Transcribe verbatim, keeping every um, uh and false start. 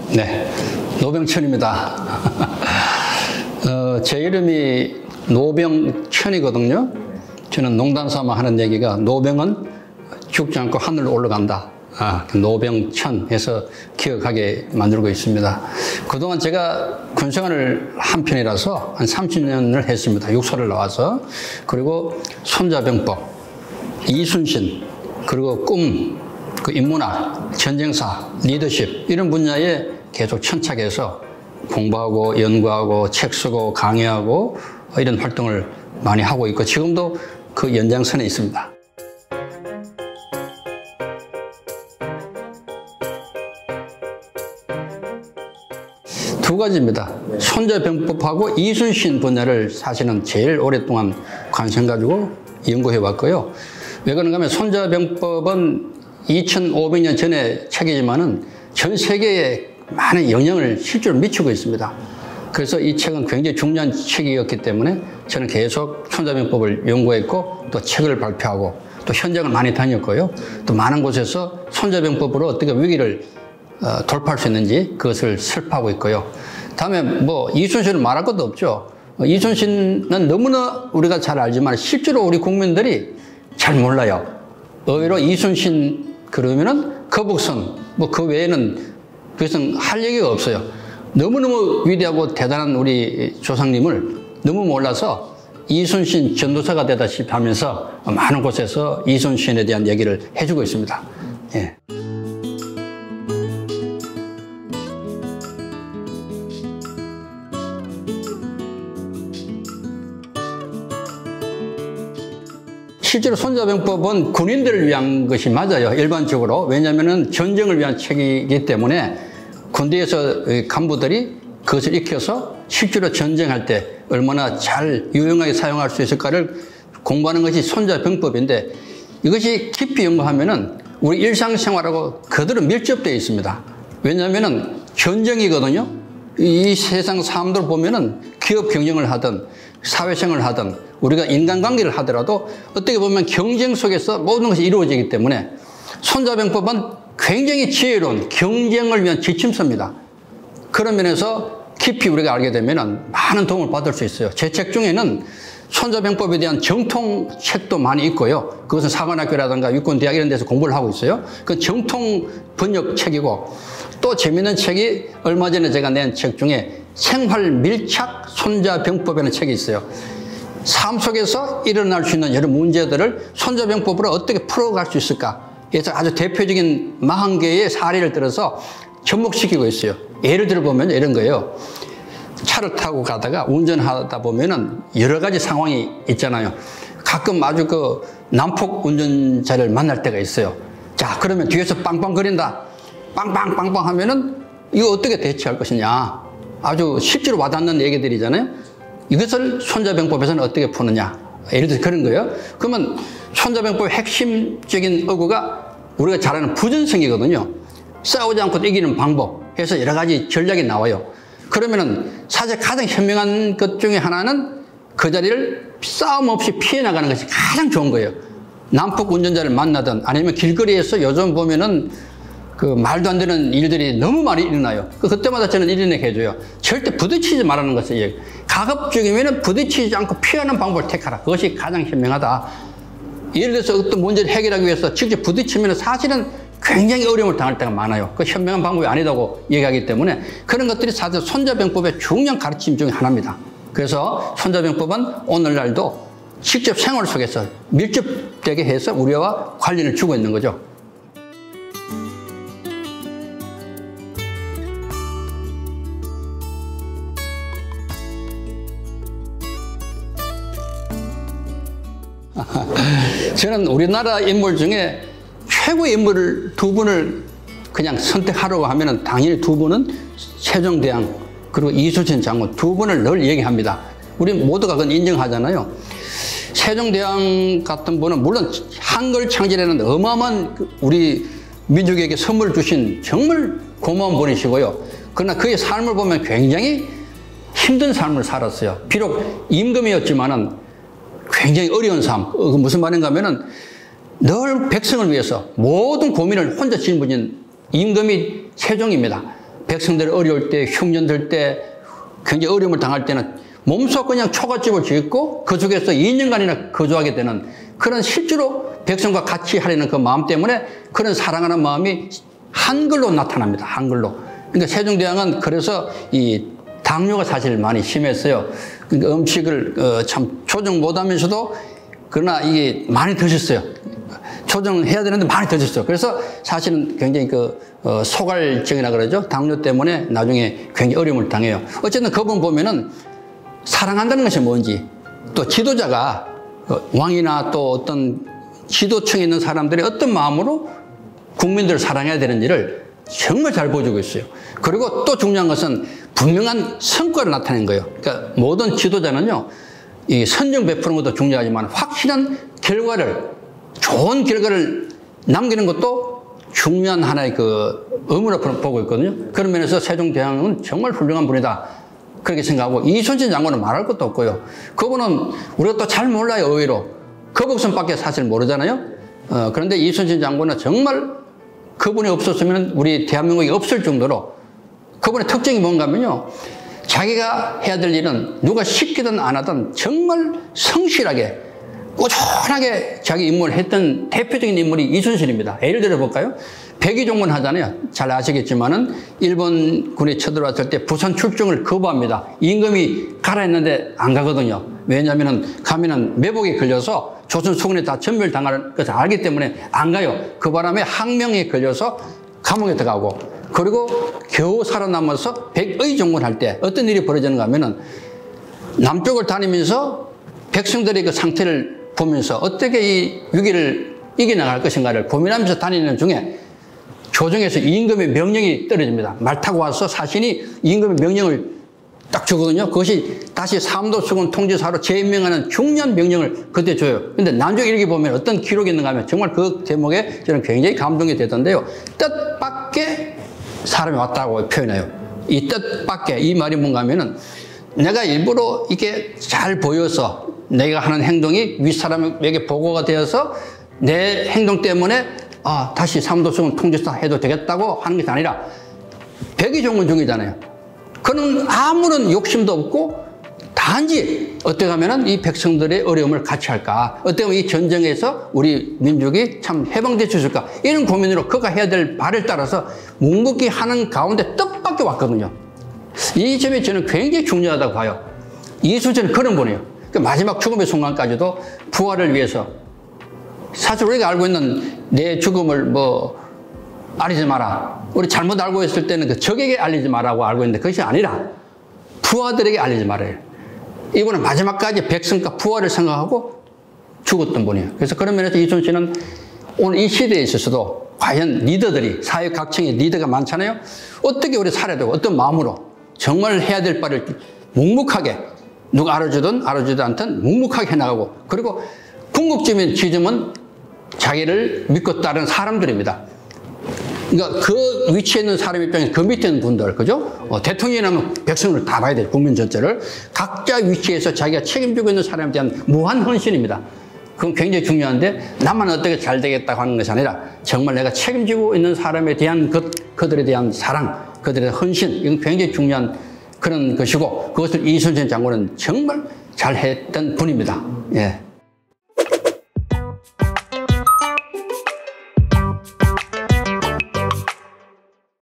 네, 노병천입니다. 어, 제 이름이 노병천이거든요. 저는 농담삼아 하는 얘기가 노병은 죽지 않고 하늘로 올라간다. 아, 노병천 해서 기억하게 만들고 있습니다. 그동안 제가 군생활을 한 편이라서 한 삼십 년을 했습니다. 육소를 나와서. 그리고 손자병법, 이순신, 그리고 꿈, 그 인문학, 전쟁사, 리더십 이런 분야에 계속 천착해서 공부하고 연구하고 책 쓰고 강의하고 이런 활동을 많이 하고 있고 지금도 그 연장선에 있습니다. 두 가지입니다. 손자병법하고 이순신 분야를 사실은 제일 오랫동안 관심 가지고 연구해 왔고요. 왜 그런가 하면 손자병법은 이천오백 년 전에 책이지만은 전 세계에 많은 영향을 실제로 미치고 있습니다. 그래서 이 책은 굉장히 중요한 책이었기 때문에 저는 계속 손자병법을 연구했고 또 책을 발표하고 또 현장을 많이 다녔고요. 또 많은 곳에서 손자병법으로 어떻게 위기를 어, 돌파할 수 있는지 그것을 설파하고 있고요. 다음에 뭐 이순신은 말할 것도 없죠. 이순신은 너무나 우리가 잘 알지만 실제로 우리 국민들이 잘 몰라요. 의외로 이순신 그러면은 거북선 뭐 그 외에는 그것은 할 얘기가 없어요. 너무너무 위대하고 대단한 우리 조상님을 너무 몰라서 이순신 전도사가 되다시피 하면서 많은 곳에서 이순신에 대한 얘기를 해주고 있습니다. 예. 실제로 손자병법은 군인들을 위한 것이 맞아요. 일반적으로. 왜냐하면 전쟁을 위한 책이기 때문에 군대에서 간부들이 그것을 익혀서 실제로 전쟁할 때 얼마나 잘 유용하게 사용할 수 있을까를 공부하는 것이 손자병법인데 이것이 깊이 연구하면은 우리 일상생활하고 그대로 밀접되어 있습니다. 왜냐하면 전쟁이거든요. 이 세상 사람들 보면은 기업 경영을 하든 사회생활을 하든 우리가 인간관계를 하더라도 어떻게 보면 경쟁 속에서 모든 것이 이루어지기 때문에 손자병법은 굉장히 지혜로운 경쟁을 위한 지침서입니다. 그런 면에서 깊이 우리가 알게 되면 많은 도움을 받을 수 있어요. 제 책 중에는 손자병법에 대한 정통 책도 많이 있고요. 그것은 사관학교라든가 육군대학 이런 데서 공부를 하고 있어요. 그 정통 번역 책이고 또 재미있는 책이 얼마 전에 제가 낸 책 중에 생활 밀착 손자병법이라는 책이 있어요. 삶 속에서 일어날 수 있는 여러 문제들을 손자병법으로 어떻게 풀어갈 수 있을까? 그래서 아주 대표적인 사십 개의 사례를 들어서 접목시키고 있어요. 예를 들어 보면 이런 거예요. 차를 타고 가다가 운전하다 보면은 여러 가지 상황이 있잖아요. 가끔 아주 그 난폭 운전자를 만날 때가 있어요. 자, 그러면 뒤에서 빵빵거린다. 빵빵빵빵 하면은 이거 어떻게 대처할 것이냐. 아주 실제로 와닿는 얘기들이잖아요. 이것을 손자병법에서는 어떻게 푸느냐. 예를 들어서 그런 거예요. 그러면 손자병법의 핵심적인 어구가 우리가 잘 아는 부전성이거든요. 싸우지 않고 이기는 방법 해서 여러 가지 전략이 나와요. 그러면은 사실 가장 현명한 것 중에 하나는 그 자리를 싸움 없이 피해 나가는 것이 가장 좋은 거예요. 난폭 운전자를 만나든 아니면 길거리에서 요즘 보면은 그 말도 안 되는 일들이 너무 많이 일어나요. 그때마다 저는 이런 얘기 해줘요. 절대 부딪히지 말라는 것을. 가급적이면 부딪히지 않고 피하는 방법을 택하라. 그것이 가장 현명하다. 예를 들어서 어떤 문제를 해결하기 위해서 직접 부딪히면 사실은 굉장히 어려움을 당할 때가 많아요. 그 현명한 방법이 아니다고 얘기하기 때문에 그런 것들이 사실 손자병법의 중요한 가르침 중에 하나입니다. 그래서 손자병법은 오늘날도 직접 생활 속에서 밀접되게 해서 우리와 관련을 주고 있는 거죠. 저는 우리나라 인물 중에 최고의 인물을 두 분을 그냥 선택하라고 하면 당연히 두 분은 세종대왕 그리고 이순신 장군 두 분을 늘 얘기합니다. 우리 모두가 그건 인정하잖아요. 세종대왕 같은 분은 물론 한글 창제라는 어마어마한 우리 민족에게 선물을 주신 정말 고마운 분이시고요. 그러나 그의 삶을 보면 굉장히 힘든 삶을 살았어요. 비록 임금이었지만은 굉장히 어려운 삶. 무슨 말인가 하면은 늘 백성을 위해서 모든 고민을 혼자 짊어진 임금이 세종입니다. 백성들이 어려울 때, 흉년 들 때, 굉장히 어려움을 당할 때는 몸소 그냥 초가집을 짓고 그 속에서 이 년간이나 거주하게 되는 그런 실제로 백성과 같이 하려는 그 마음 때문에 그런 사랑하는 마음이 한글로 나타납니다. 한글로. 그러니까 세종대왕은 그래서 이 당뇨가 사실 많이 심했어요. 그러니까 음식을 어 참 조정 못하면서도 그러나 이게 많이 드셨어요. 조정해야 되는데 많이 드셨어요. 그래서 사실은 굉장히 그 어 소갈증이라 그러죠. 당뇨 때문에 나중에 굉장히 어려움을 당해요. 어쨌든 그분 보면은 사랑한다는 것이 뭔지, 또 지도자가 왕이나 또 어떤 지도층에 있는 사람들이 어떤 마음으로 국민들을 사랑해야 되는지를 정말 잘 보여주고 있어요. 그리고 또 중요한 것은 분명한 성과를 나타낸 거예요. 그러니까 모든 지도자는요, 이 선정 베푸는 것도 중요하지만 확실한 결과를, 좋은 결과를 남기는 것도 중요한 하나의 그 의무로 보고 있거든요. 그런 면에서 세종대왕은 정말 훌륭한 분이다, 그렇게 생각하고, 이순신 장군은 말할 것도 없고요. 그분은 우리가 또 잘 몰라요. 의외로 거북선밖에 사실 모르잖아요. 어, 그런데 이순신 장군은 정말 그분이 없었으면 우리 대한민국이 없을 정도로, 그분의 특징이 뭔가 하면요, 자기가 해야 될 일은 누가 시키든 안 하든 정말 성실하게 꾸준하게 자기 임무를 했던 대표적인 인물이 이순신입니다. 예를 들어 볼까요? 백의종군 하잖아요. 잘 아시겠지만은 일본군이 쳐들어왔을 때 부산 출정을 거부합니다. 임금이 가라 했는데 안 가거든요. 왜냐하면은 가면은 매복에 걸려서 조선 수군에 다 전멸당할 것을 알기 때문에 안 가요. 그 바람에 항명에 걸려서 감옥에 들어가고, 그리고 겨우 살아남아서 백의종군 할 때 어떤 일이 벌어지는가 하면은 남쪽을 다니면서 백성들의 그 상태를 보면서 어떻게 이 위기를 이겨나갈 것인가를 고민하면서 다니는 중에 조정에서 임금의 명령이 떨어집니다. 말 타고 와서 사신이 임금의 명령을 딱 주거든요. 그것이 다시 삼도수군 통지사로 재임명하는 중요한 명령을 그때 줘요. 근데 나중에 이렇게 보면 어떤 기록이 있는가 하면 정말 그 제목에 저는 굉장히 감동이 되던데요. 뜻밖의 사람이 왔다고 표현해요. 이 뜻밖의, 이 말이 뭔가 하면은 내가 일부러 이게 잘 보여서 내가 하는 행동이 윗사람에게 보고가 되어서 내 행동 때문에 아, 다시 삼도수군 통지사 해도 되겠다고 하는 것이 아니라 백의종군 중이잖아요. 그는 아무런 욕심도 없고 단지 어떻게 하면은 이 백성들의 어려움을 같이 할까, 어떻게 하면 이 전쟁에서 우리 민족이 참 해방될 수 있을까, 이런 고민으로 그가 해야 될 바를 따라서 묵묵히 하는 가운데 뜻밖의 왔거든요. 이 점이 저는 굉장히 중요하다고 봐요. 이순신은 그런 분이에요. 그 마지막 죽음의 순간까지도 부활을 위해서, 사실 우리가 알고 있는 내 죽음을 뭐 알리지 마라, 우리 잘못 알고 있을 때는 그 적에게 알리지 마라고 알고 있는데 그것이 아니라 부하들에게 알리지 말아요. 이분은 마지막까지 백성과 부하를 생각하고 죽었던 분이에요. 그래서 그런 면에서 이순신은 오늘 이 시대에 있어서도 과연 리더들이, 사회 각층의 리더가 많잖아요. 어떻게 우리 살아야 되고 어떤 마음으로 정말 해야 될 바를 묵묵하게, 누가 알아주든 알아주지 않든 묵묵하게 해나가고, 그리고 궁극적인 지점은 자기를 믿고 따르는 사람들입니다. 그러니까 그 위치에 있는 사람 입장에서 그 밑에 있는 분들, 그죠? 어, 대통령이라면 백성을 다 봐야 돼요. 국민 전체를. 각자 위치에서 자기가 책임지고 있는 사람에 대한 무한 헌신입니다. 그건 굉장히 중요한데, 나만 어떻게 잘 되겠다고 하는 것이 아니라 정말 내가 책임지고 있는 사람에 대한 것, 그들에 대한 사랑, 그들에 대한 헌신, 이건 굉장히 중요한 그런 것이고, 그것을 이순신 장군은 정말 잘했던 분입니다. 예.